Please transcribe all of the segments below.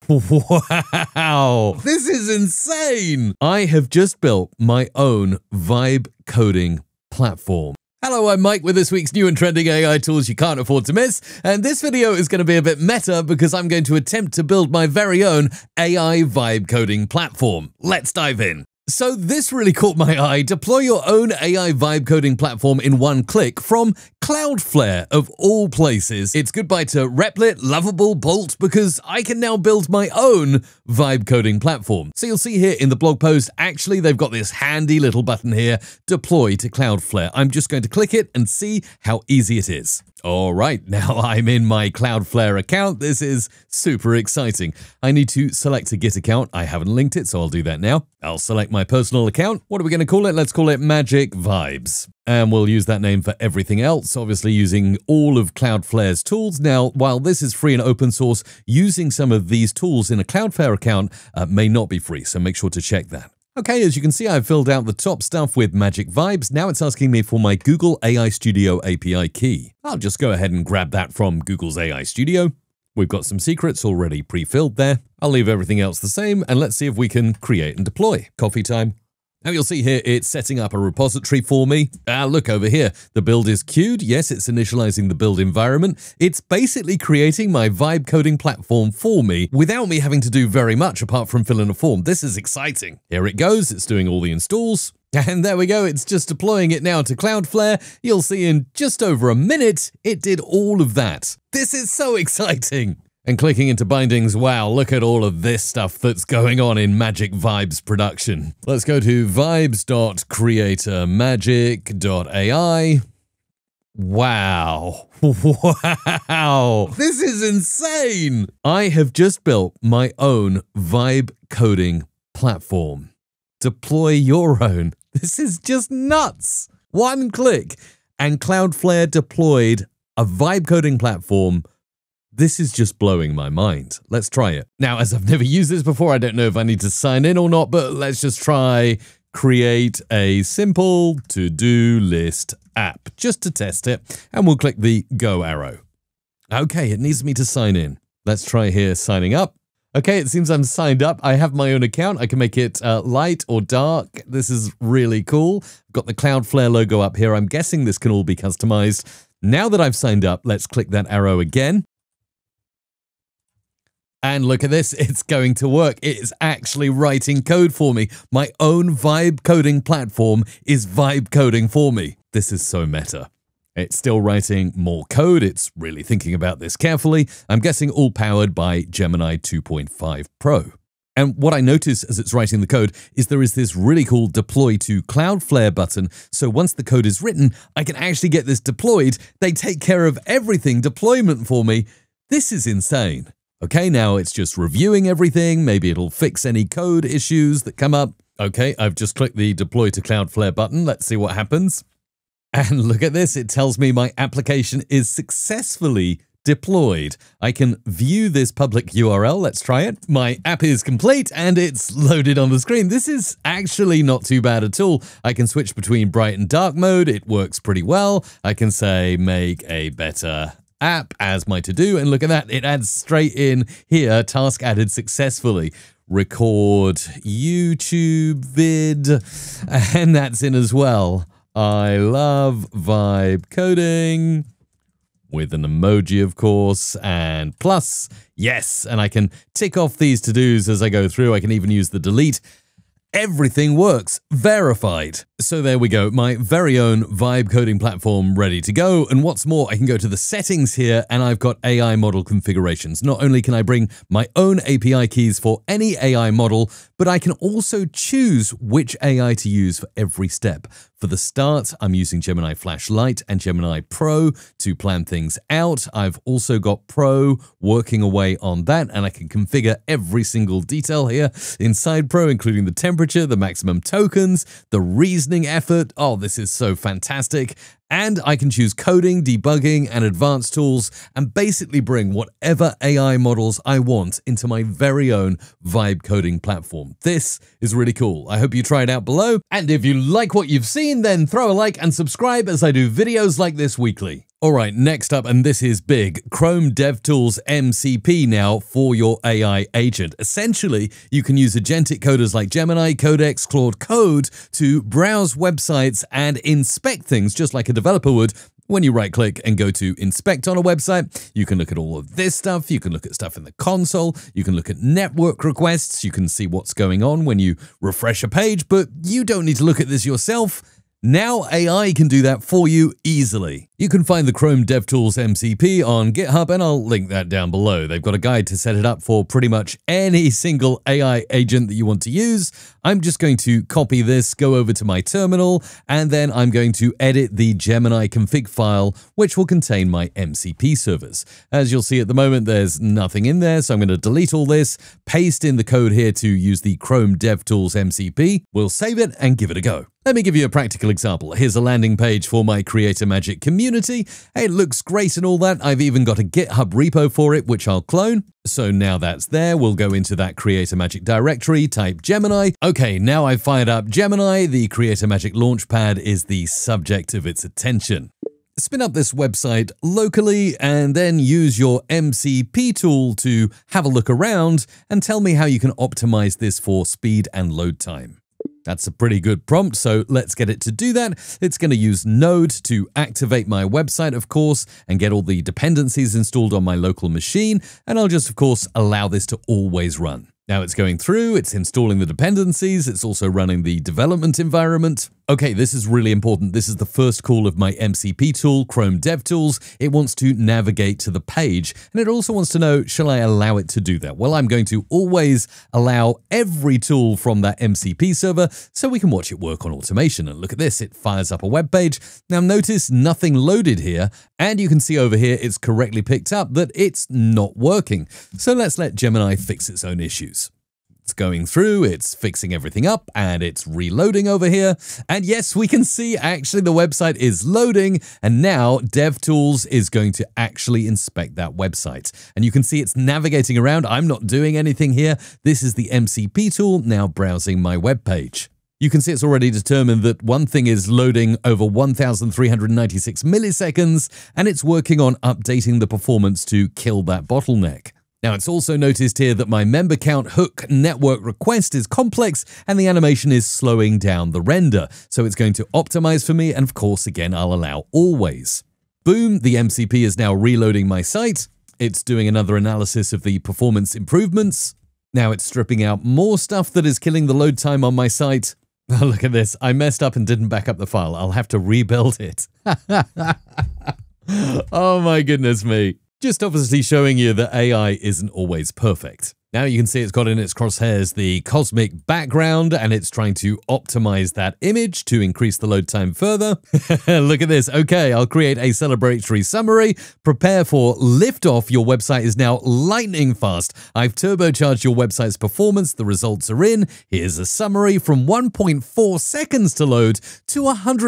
Wow, this is insane. I have just built my own vibe coding platform. Hello, I'm Mike with this week's new and trending AI tools you can't afford to miss. And this video is going to be a bit meta because I'm going to attempt to build my very own AI vibe coding platform. Let's dive in. So this really caught my eye. Deploy your own AI vibe coding platform in one click from Cloudflare, of all places. It's goodbye to Replit, Lovable, Bolt, because I can now build my own vibe coding platform. So you'll see here in the blog post, actually, they've got this handy little button here, Deploy to Cloudflare. I'm just going to click it and see how easy it is. All right, now I'm in my Cloudflare account. This is super exciting. I need to select a Git account. I haven't linked it, so I'll do that now. I'll select my personal account. What are we going to call it? Let's call it Magic Vibes. And we'll use that name for everything else, obviously using all of Cloudflare's tools. Now, while this is free and open source, using some of these tools in a Cloudflare account may not be free, so make sure to check that. Okay, as you can see, I've filled out the top stuff with Magic Vibes. Now it's asking me for my Google AI Studio API key. I'll just go ahead and grab that from Google's AI Studio. We've got some secrets already pre-filled there. I'll leave everything else the same, and let's see if we can create and deploy. Coffee time. Now you'll see here it's setting up a repository for me. Look over here. The build is queued. Yes, it's initializing the build environment. It's basically creating my vibe coding platform for me without me having to do very much apart from fill in a form. This is exciting. Here it goes. It's doing all the installs. And there we go. It's just deploying it now to Cloudflare. You'll see in just over a minute, it did all of that. This is so exciting. And clicking into bindings, wow, look at all of this stuff that's going on in Magic Vibes production. Let's go to vibes.creatormagic.ai. Wow. Wow. This is insane. I have just built my own vibe coding platform. Deploy your own. This is just nuts. One click and Cloudflare deployed a vibe coding platform. This is just blowing my mind. Let's try it. Now, as I've never used this before, I don't know if I need to sign in or not, but let's just try create a simple to-do list app just to test it. And we'll click the go arrow. Okay, it needs me to sign in. Let's try here signing up. Okay, it seems I'm signed up. I have my own account. I can make it light or dark. This is really cool. I've got the Cloudflare logo up here. I'm guessing this can all be customized. Now that I've signed up, let's click that arrow again. And look at this, it's going to work. It is actually writing code for me. My own vibe coding platform is vibe coding for me. This is so meta. It's still writing more code. It's really thinking about this carefully. I'm guessing all powered by Gemini 2.5 Pro. And what I notice as it's writing the code is there is this really cool deploy to Cloudflare button. So once the code is written, I can actually get this deployed. They take care of everything deployment for me. This is insane. Okay, now it's just reviewing everything. Maybe it'll fix any code issues that come up. Okay, I've just clicked the deploy to Cloudflare button. Let's see what happens. And look at this. It tells me my application is successfully deployed. I can view this public URL. Let's try it. My app is complete and it's loaded on the screen. This is actually not too bad at all. I can switch between bright and dark mode. It works pretty well. I can say make a better app as my to-do, and look at that, it adds straight in here, task added successfully. Record YouTube vid, and that's in as well. I love vibe coding, with an emoji, of course, and plus, yes, and I can tick off these to-dos as I go through. I can even use the delete. Everything works. Verified. So there we go, my very own vibe coding platform ready to go. And what's more, I can go to the settings here and I've got AI model configurations. Not only can I bring my own API keys for any AI model, but I can also choose which AI to use for every step. For the start, I'm using Gemini Flash Lite and Gemini Pro to plan things out. I've also got Pro working away on that, and I can configure every single detail here inside Pro, including the temperature, the maximum tokens, the reasoning effort. Oh, this is so fantastic. And I can choose coding, debugging, and advanced tools, and basically bring whatever AI models I want into my very own vibe coding platform. This is really cool. I hope you try it out below. And if you like what you've seen, then throw a like and subscribe as I do videos like this weekly. All right, next up, and this is big, Chrome DevTools MCP now for your AI agent. Essentially, you can use agentic coders like Gemini, Codex, Claude Code to browse websites and inspect things just like a developer would. When you right-click and go to inspect on a website, you can look at all of this stuff. You can look at stuff in the console. You can look at network requests. You can see what's going on when you refresh a page, but you don't need to look at this yourself. Now AI can do that for you easily. You can find the Chrome DevTools MCP on GitHub, and I'll link that down below. They've got a guide to set it up for pretty much any single AI agent that you want to use. I'm just going to copy this, go over to my terminal, and then I'm going to edit the Gemini config file, which will contain my MCP servers. As you'll see at the moment, there's nothing in there, so I'm going to delete all this, paste in the code here to use the Chrome DevTools MCP. We'll save it and give it a go. Let me give you a practical example. Here's a landing page for my Creator Magic community. It looks great and all that. I've even got a GitHub repo for it, which I'll clone. So now that's there, we'll go into that Creator Magic directory, type Gemini. Okay, now I've fired up Gemini. The Creator Magic Launchpad is the subject of its attention. Spin up this website locally and then use your MCP tool to have a look around and tell me how you can optimize this for speed and load time. That's a pretty good prompt, so let's get it to do that. It's going to use Node to activate my website, of course, and get all the dependencies installed on my local machine, and I'll just, of course, allow this to always run. Now it's going through, it's installing the dependencies, it's also running the development environment. Okay, this is really important. This is the first call of my MCP tool, Chrome DevTools. It wants to navigate to the page, and it also wants to know, shall I allow it to do that? Well, I'm going to always allow every tool from that MCP server so we can watch it work on automation. And look at this, it fires up a web page. Now notice nothing loaded here, and you can see over here it's correctly picked up that it's not working. So let's let Gemini fix its own issues. It's going through, it's fixing everything up, and it's reloading over here. And yes, we can see actually the website is loading, and now DevTools is going to actually inspect that website. And you can see it's navigating around. I'm not doing anything here. This is the MCP tool now browsing my web page. You can see it's already determined that one thing is loading over 1,396 milliseconds, and it's working on updating the performance to kill that bottleneck. Now, it's also noticed here that my member count hook network request is complex and the animation is slowing down the render. So it's going to optimize for me. And of course, again, I'll allow always. Boom, the MCP is now reloading my site. It's doing another analysis of the performance improvements. Now it's stripping out more stuff that is killing the load time on my site. Oh, look at this. I messed up and didn't back up the file. I'll have to rebuild it. Oh my goodness me. Just obviously showing you that AI isn't always perfect. Now you can see it's got in its crosshairs the cosmic background and it's trying to optimize that image to increase the load time further. Look at this. Okay, I'll create a celebratory summary. Prepare for liftoff. Your website is now lightning fast. I've turbocharged your website's performance. The results are in. Here's a summary from 1.4 seconds to load to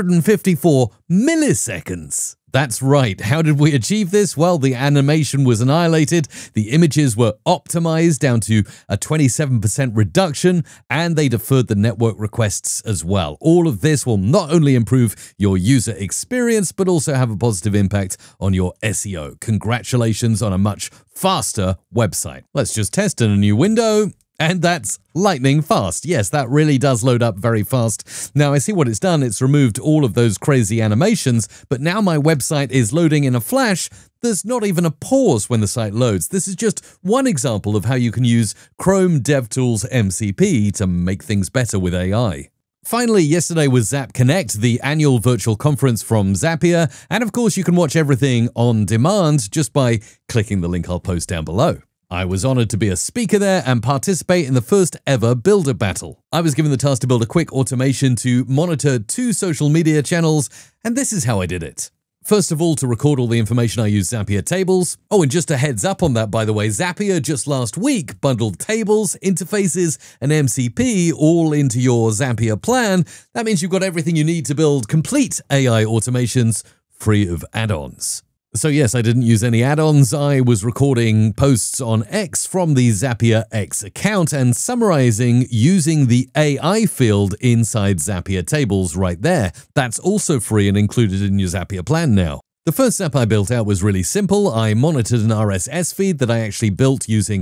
154 milliseconds. That's right. How did we achieve this? Well, the animation was annihilated, the images were optimized down to a 27% reduction, and they deferred the network requests as well. All of this will not only improve your user experience, but also have a positive impact on your SEO. Congratulations on a much faster website. Let's just test in a new window. And that's lightning fast. Yes, that really does load up very fast. Now I see what it's done. It's removed all of those crazy animations, but now my website is loading in a flash. There's not even a pause when the site loads. This is just one example of how you can use Chrome DevTools MCP to make things better with AI. Finally, yesterday was ZapConnect, the annual virtual conference from Zapier. And of course, you can watch everything on demand just by clicking the link I'll post down below. I was honored to be a speaker there and participate in the first ever Builder Battle. I was given the task to build a quick automation to monitor 2 social media channels, and this is how I did it. First of all, to record all the information, I used Zapier tables. Oh, and just a heads up on that, by the way, Zapier just last week bundled tables, interfaces, and MCP all into your Zapier plan. That means you've got everything you need to build complete AI automations free of add-ons. So yes, I didn't use any add-ons. I was recording posts on X from the Zapier X account and summarizing using the AI field inside Zapier tables right there. That's also free and included in your Zapier plan now. The first app I built out was really simple. I monitored an RSS feed that I actually built using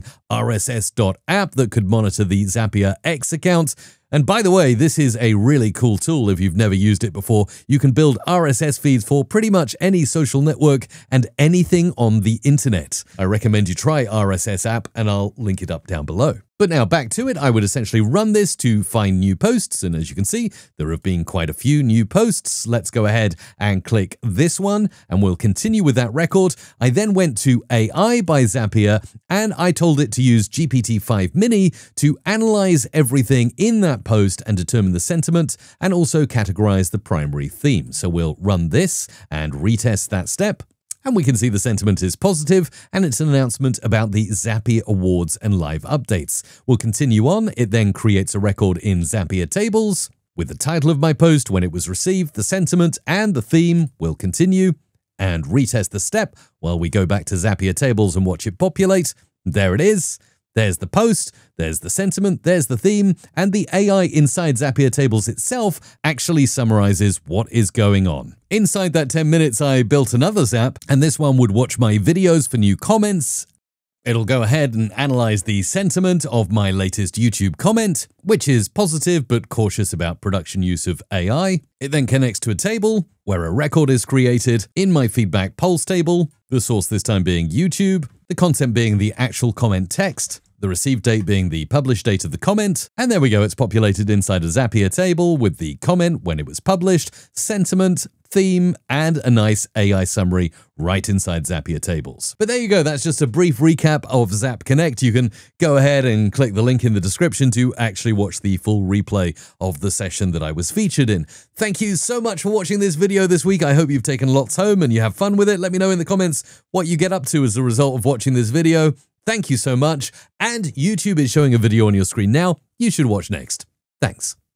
RSS.app that could monitor the Zapier X account. And by the way, this is a really cool tool if you've never used it before. You can build RSS feeds for pretty much any social network and anything on the internet. I recommend you try RSS.app and I'll link it up down below. But now back to it, I would essentially run this to find new posts. And as you can see, there have been quite a few new posts. Let's go ahead and click this one and we'll continue with that record. I then went to AI by Zapier and I told it to use GPT-5 Mini to analyze everything in that post and determine the sentiment and also categorize the primary theme. So we'll run this and retest that step. And we can see the sentiment is positive, and it's an announcement about the Zapier Awards and live updates. We'll continue on. It then creates a record in Zapier Tables with the title of my post, when it was received, the sentiment, and the theme. We'll continue and retest the step while we go back to Zapier Tables and watch it populate. There it is. There's the post, there's the sentiment, there's the theme, and the AI inside Zapier Tables itself actually summarizes what is going on. Inside that 10 minutes, I built another Zap, and this one would watch my videos for new comments. It'll go ahead and analyze the sentiment of my latest YouTube comment, which is positive but cautious about production use of AI. It then connects to a table where a record is created in my feedback polls table, the source this time being YouTube, the content being the actual comment text, the received date being the published date of the comment, and there we go, it's populated inside a Zapier table with the comment when it was published, sentiment, theme, and a nice AI summary right inside Zapier Tables. But there you go, that's just a brief recap of ZapConnect. You can go ahead and click the link in the description to actually watch the full replay of the session that I was featured in. Thank you so much for watching this video this week. I hope you've taken lots home and you have fun with it. Let me know in the comments what you get up to as a result of watching this video. Thank you so much. And YouTube is showing a video on your screen now you should watch next. Thanks.